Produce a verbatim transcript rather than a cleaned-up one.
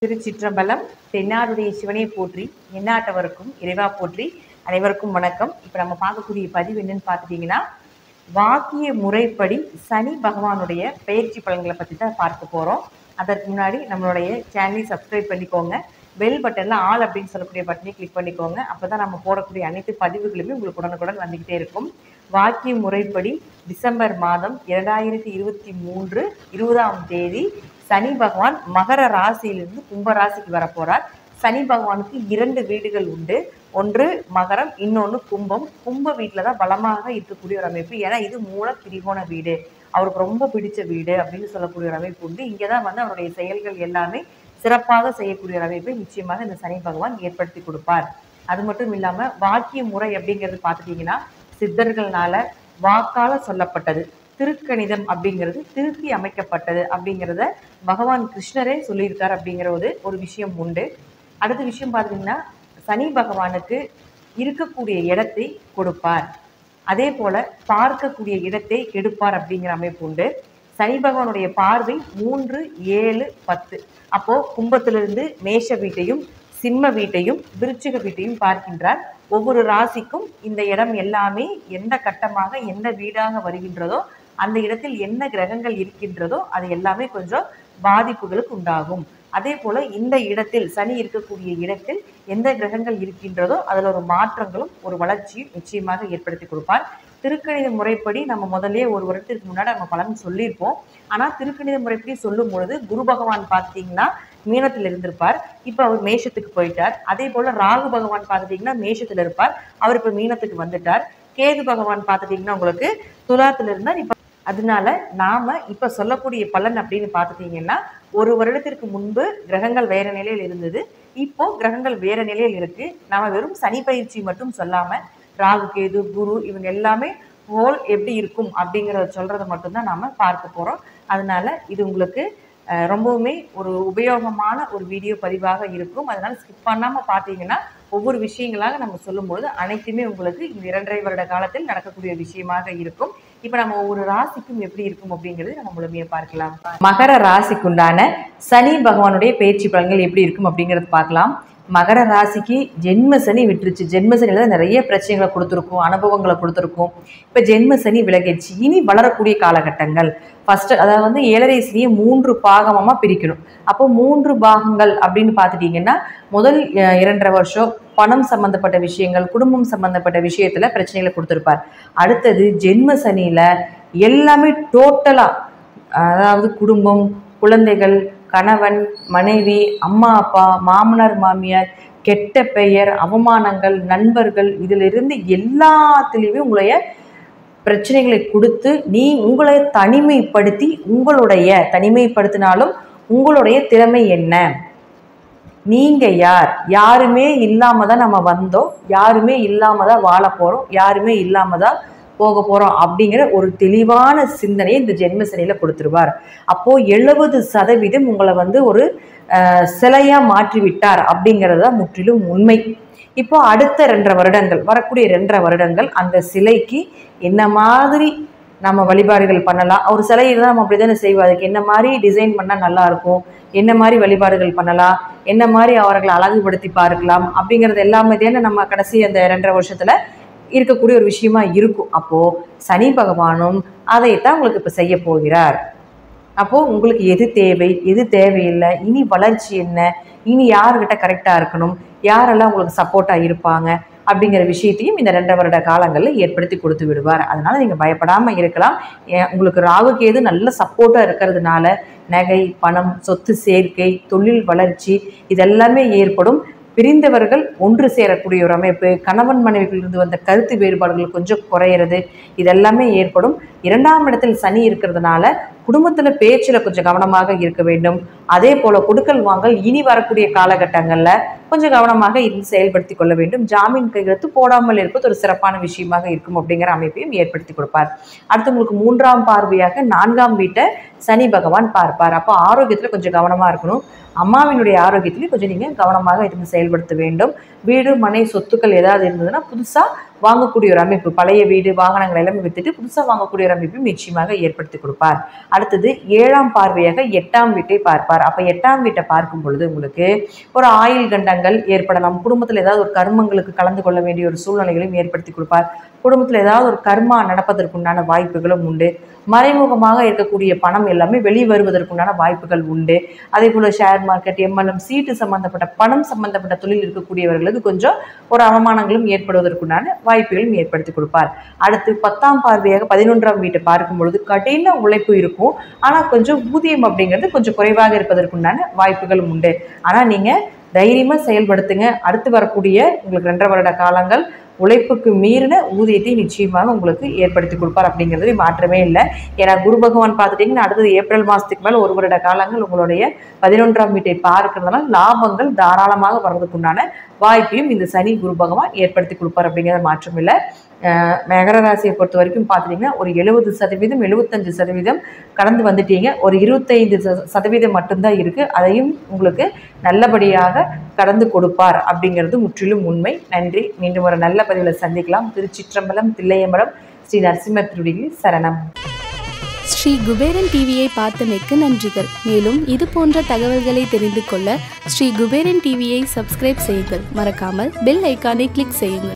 திருச்சிற்றம்பலம். தென்னாடுடைய சிவனை போற்றி, எந்நாட்டவருக்கும் இறைவா போற்றி. அனைவருக்கும் வணக்கம். இப்போ நம்ம பார்க்கக்கூடிய பதிவு என்னன்னு பார்த்துட்டிங்கன்னா, வாக்கிய முறைப்படி சனி பகவானுடைய பயிற்சி பலன்களை பற்றி தான் பார்க்க போகிறோம். அதற்கு முன்னாடி நம்மளுடைய சேனலை சப்ஸ்கிரைப் பண்ணிக்கோங்க. பெல் பட்டனில் ஆல் அப்படின்னு சொல்லக்கூடிய பட்டனை கிளிக் பண்ணிக்கோங்க. அப்போ தான் நம்ம போடக்கூடிய அனைத்து பதிவுகளுமே உங்களுக்கு உடனுக்குடன் வந்துக்கிட்டே இருக்கும். வாக்கிய முறைப்படி டிசம்பர் மாதம் இரண்டாயிரத்தி இருபத்தி மூன்று இருபதாம் தேதி சனி பகவான் மகர ராசியிலிருந்து கும்ப ராசிக்கு வரப்போறார். சனி பகவானுக்கு இரண்டு வீடுகள் உண்டு. ஒன்று மகரம், இன்னொன்று கும்பம். கும்ப வீட்டில் தான் பலமாக இருக்கக்கூடிய ஒரு அமைப்பு. ஏன்னா இது மூல திரிகோண வீடு, அவருக்கு ரொம்ப பிடிச்ச வீடு அப்படின்னு சொல்லக்கூடிய ஒரு அமைப்பு உண்டு. இங்கே தான் வந்து அவருடைய செயல்கள் எல்லாமே சிறப்பாக செய்யக்கூடிய ஒரு அமைப்பை நிச்சயமாக இந்த சனி பகவான் ஏற்படுத்தி கொடுப்பார். அது மட்டும் இல்லாமல் வாக்கிய முறை அப்படிங்கிறது பார்த்துட்டிங்கன்னா, சித்தர்களால வாக்கால சொல்லப்பட்டது. திருக்கணிதம் அப்படிங்கிறது திருத்தி அமைக்கப்பட்டது அப்படிங்கிறத பகவான் கிருஷ்ணரே சொல்லியிருக்கார் அப்படிங்கிற ஒரு ஒரு விஷயம் உண்டு. அடுத்த விஷயம் பார்த்தீங்கன்னா, சனி பகவானுக்கு இருக்கக்கூடிய இடத்தை கொடுப்பார், அதே போல பார்க்கக்கூடிய இடத்தை கெடுப்பார் அப்படிங்கிற அமைப்பு உண்டு. சனி பகவானுடைய பார்வை மூன்று ஏழு பத்து. அப்போ கும்பத்திலிருந்து மேஷ வீட்டையும் சிம்ம வீட்டையும் விருச்சிக வீட்டையும் பார்க்கின்றார். ஒவ்வொரு ராசிக்கும் இந்த இடம் எல்லாமே எந்த கட்டமாக எந்த வீடாக வருகின்றதோ அந்த இடத்தில் என்ன கிரகங்கள் இருக்கின்றதோ அது எல்லாமே கொஞ்சம் பாதிப்புகளுக்கு உண்டாகும். அதே போல இந்த இடத்தில் சனி இருக்கக்கூடிய இடத்தில் எந்த கிரகங்கள் இருக்கின்றதோ அதில் ஒரு மாற்றங்களும் ஒரு வளர்ச்சியும் நிச்சயமாக ஏற்படுத்தி கொடுப்பார். திருக்கணித முறைப்படி நம்ம முதலே ஒரு வருடத்திற்கு முன்னாடி நம்ம பலன் சொல்லியிருப்போம். ஆனால் திருக்கணித முறைப்படி சொல்லும் பொழுது குரு பகவான் பார்த்தீங்கன்னா மீனத்தில் இருந்திருப்பார், இப்போ அவர் மேஷத்துக்கு போயிட்டார். அதே போல ராகு பகவான் பார்த்துட்டிங்கன்னா மேஷத்தில் இருப்பார், அவர் இப்போ மீனத்துக்கு வந்துட்டார். கேது பகவான் பார்த்துட்டிங்கன்னா உங்களுக்கு துலாத்தில் இருந்தார். இப்போ அதனால நாம இப்ப சொல்லக்கூடிய பலன் அப்படின்னு பார்த்துட்டீங்கன்னா, ஒரு வருடத்திற்கு முன்பு கிரகங்கள் வேற நிலையில் இருந்தது, இப்போ கிரகங்கள் வேற நிலையில் இருக்கு. நாம வெறும் சனி பயிற்சி மட்டும் சொல்லாம ராகு கேது குரு இவங்க எல்லாமே ஹோல் எப்படி இருக்கும் அப்படிங்கிறத சொல்றதை மட்டும்தான் நாம பார்க்க போறோம். அதனால இது உங்களுக்கு ரொம்பவுமே ஒரு உபயோகமான ஒரு வீடியோ பதிவாக இருக்கும். அதனால ஸ்கிப் பண்ணாம பார்த்தீங்கன்னா ஒவ்வொரு விஷயங்களாக நம்ம சொல்லும்போது அனைத்துமே உங்களுக்கு இந்த இரண்டரை வருட காலத்தில் நடக்கக்கூடிய விஷயமாக இருக்கும். இப்ப நம்ம ஒவ்வொரு ராசிக்கும் எப்படி இருக்கும் அப்படிங்கிறது நம்ம முழுமையா பார்க்கலாம். மகர ராசிக்குண்டான சனி பகவானுடைய பயிற்சி பலன்கள் எப்படி இருக்கும் அப்படிங்கிறது பார்க்கலாம். மகர ராசிக்கு ஜென்ம சனி விட்டுருச்சு. ஜென்ம சனியில தான் நிறைய பிரச்சனைகளை கொடுத்துருக்கும், அனுபவங்களை கொடுத்துருக்கும். இப்போ ஜென்ம சனி விலகிடுச்சு. இனி வளரக்கூடிய காலகட்டங்கள் ஃபர்ஸ்ட், அதாவது வந்து ஏழரை சனியை மூன்று பாகமாக பிரிக்கணும். அப்போ மூன்று பாகங்கள் அப்படின்னு பார்த்துட்டிங்கன்னா, முதல் இரண்டரை வருஷம் பணம் சம்பந்தப்பட்ட விஷயங்கள் குடும்பம் சம்பந்தப்பட்ட விஷயத்துல பிரச்சனைகளை கொடுத்துருப்பார். அடுத்தது ஜென்ம சனியில எல்லாமே டோட்டலா, அதாவது குடும்பம், குழந்தைகள், கணவன் மனைவி, அம்மா அப்பா, மாமனார் மாமியார், கெட்ட பெயர், அவமானங்கள், நண்பர்கள், இதிலிருந்து எல்லாத்துலேயுமே உங்களைய பிரச்சனைகளை கொடுத்து நீ உங்களை தனிமைப்படுத்தி, உங்களுடைய தனிமைப்படுத்தினாலும் உங்களுடைய திறமை என்ன, நீங்க யார், யாருமே இல்லாம தான் நம்ம வந்தோம், யாருமே இல்லாம தான் வாழ போறோம், யாருமே இல்லாம தான் போக போறோம் அப்படிங்கிற ஒரு தெளிவான சிந்தனையை இந்த ஜென்ம சனியில கொடுத்துருவார். அப்போ எழுபது சதவீதம் உங்களை வந்து ஒரு அஹ் சிலையா மாற்றி விட்டார் அப்படிங்கிறது தான் முற்றிலும் உண்மை. இப்போ அடுத்த ரெண்டரை வருடங்கள் வரக்கூடிய ரெண்டரை வருடங்கள் அந்த சிலைக்கு என்ன மாதிரி நம்ம வழிபாடுகள் பண்ணலாம், ஒரு சிலை இருந்தால் நம்ம அப்படி தானே செய்வோம், அதுக்கு என்ன மாதிரி டிசைன் பண்ணால் நல்லா இருக்கும், என்ன மாதிரி வழிபாடுகள் பண்ணலாம், என்ன மாதிரி அவர்களை அழகுபடுத்தி பார்க்கலாம் அப்படிங்கிறது எல்லாமே தானே நம்ம கடைசி அந்த ரெண்டரை வருஷத்துல இருக்கக்கூடிய ஒரு விஷயமா இருக்கும். அப்போ சனி பகவானும் அதைத்தான் உங்களுக்கு இப்ப செய்ய போகிறார். அப்போ உங்களுக்கு எது தேவை எது தேவையில்லை, இனி வளர்ச்சி என்ன, இனி யாருக்கிட்ட கரெக்டா இருக்கணும், யாரெல்லாம் உங்களுக்கு சப்போர்ட்டா இருப்பாங்க அப்படிங்கிற விஷயத்தையும் இந்த ரெண்டு வருட காலங்களில் ஏற்படுத்தி கொடுத்து விடுவார். அதனால நீங்க பயப்படாம இருக்கலாம். உங்களுக்கு ராகு கேது நல்ல சப்போர்ட்டா இருக்கிறதுனால நகை பணம் சொத்து சேர்க்கை தொழில் வளர்ச்சி இதெல்லாமே ஏற்படும். பிரிந்தவர்கள் ஒன்று சேரக்கூடிய ஒரு அமைப்பு, கணவன் மனைவிகளிலிருந்து வந்த கருத்து வேறுபாடுகள் கொஞ்சம் குறையிறது, இதெல்லாமே ஏற்படும். இரண்டாம் இடத்தில் சனி இருக்கிறதுனால குடும்பத்துல பேச்சுல கொஞ்சம் கவனமாக இருக்க வேண்டும். அதே போல கொடுக்கல் வாங்கல் இனி வரக்கூடிய காலகட்டங்கள்ல கொஞ்சம் கவனமாக இருந்து செயல்படுத்தி கொள்ள வேண்டும். ஜாமீன் கையெழுத்து போடாமல் இருப்பது ஒரு சிறப்பான விஷயமாக இருக்கும் அப்படிங்கிற அமைப்பையும் ஏற்படுத்தி கொடுப்பார். அடுத்து உங்களுக்கு மூன்றாம் பார்வையாக நான்காம் வீட்டை சனி பகவான் பார்ப்பார். அப்போ ஆரோக்கியத்துல கொஞ்சம் கவனமா இருக்கணும். அம்மாவினுடைய ஆரோக்கியத்திலையும் கொஞ்சம் நீங்க கவனமாக இருந்து செயல்படுத்த வேண்டும். வீடு மனை சொத்துக்கள் ஏதாவது இருந்ததுன்னா புதுசா வாங்கக்கூடிய ஒரு அமைப்பு, பழைய வீடு வாகனங்கள் எல்லாமே வித்துட்டு புதுசாக வாங்கக்கூடிய ஒரு அமைப்பு நிச்சயமாக ஏற்படுத்தி கொடுப்பார். அடுத்தது ஏழாம் பார்வையாக எட்டாம் வீட்டை பார்ப்பார். அப்போ எட்டாம் வீட்டை பார்க்கும் பொழுது உங்களுக்கு ஒரு ஆயுள் கண்டங்கள் ஏற்படலாம். குடும்பத்தில் ஏதாவது ஒரு கர்மங்களுக்கு கலந்து கொள்ள வேண்டிய ஒரு சூழ்நிலைகளையும் ஏற்படுத்தி கொடுப்பார். குடும்பத்தில் ஏதாவது ஒரு கர்மா நடப்பதற்குண்டான வாய்ப்புகளும் உண்டு. மறைமுகமாக இருக்கக்கூடிய பணம் எல்லாமே வெளிவருவதற்குண்டான வாய்ப்புகள் உண்டு. அதே போல் ஷேர் மார்க்கெட், எம்எல்எம், சீட்டு சம்பந்தப்பட்ட பணம் சம்பந்தப்பட்ட தொழில் இருக்கக்கூடியவர்களுக்கு கொஞ்சம் ஒரு அவமானங்களும் ஏற்படுவதற்குண்டான வாய்ப்புகளும் ஏற்படுத்தி கொடுப்பார். அடுத்து பத்தாம் பார்வையாக பதினொன்றாம் வீட்டை பார்க்கும் பொழுது கடின உழைப்பு இருக்கும். ஆனால் கொஞ்சம் ஊதியம் அப்படிங்கிறது கொஞ்சம் குறைவாக இருப்பதற்குண்டான வாய்ப்புகளும் உண்டு. ஆனால் நீங்கள் தைரியமாக செயல்படுத்துங்க. அடுத்து வரக்கூடிய உங்களுக்கு ரெண்டரை வருட காலங்கள் உழைப்புக்கு மீறின ஊதியத்தை நிச்சயமாக உங்களுக்கு ஏற்படுத்தி கொடுப்பார் அப்படிங்கிறது மாற்றமே இல்லை. ஏன்னா குரு பகவான் பார்த்துட்டிங்கன்னா அடுத்தது ஏப்ரல் மாதத்துக்கு மேலே ஒரு வருட காலங்கள் உங்களுடைய பதினொன்றாம் வீட்டை பார்க்கறதுனால லாபங்கள் தாராளமாக வர்றதுக்குண்டான வாய்ப்பையும் இந்த சனி குரு பகவான் ஏற்படுத்தி கொடுப்பார் அப்படிங்கிறது மாற்றம் இல்லை. மகர ராசியை பொறுத்த வரைக்கும் பார்த்துட்டிங்கன்னா ஒரு எழுபது சதவீதம் எழுபத்தஞ்சு சதவீதம் கடந்து வந்துட்டீங்க. ஒரு இருபத்தைந்து சதவீதம் மட்டும்தான் இருக்குது. அதையும் உங்களுக்கு நல்லபடியாக கடந்து கொடுப்பார் அப்படிங்கிறது முற்றிலும் உண்மை. நன்றி. மீண்டும் ஒரு நல்ல பதிவில் சந்திக்கலாம். திருச்சிற்றம்பலம், தில்லையம்பலம், ஸ்ரீ நரசிம்மர் திருவடிகளில் சரணம். ஸ்ரீ குபேரன் டிவியை பார்த்தமைக்கு நன்றிகள். மேலும் இது போன்ற தகவல்களை தெரிந்து கொள்ள ஸ்ரீ குபேரன் டிவியை சப்ஸ்கிரைப் செய்யுங்கள். மறக்காமல் பெல் ஐக்கானை கிளிக் செய்யுங்கள்.